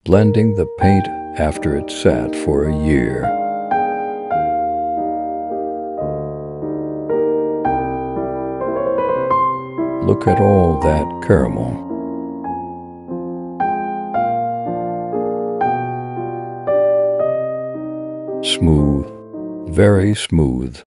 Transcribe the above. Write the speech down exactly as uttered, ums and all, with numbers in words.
blending the paint after it sat for a year. Look at all that caramel. Smooth, very smooth.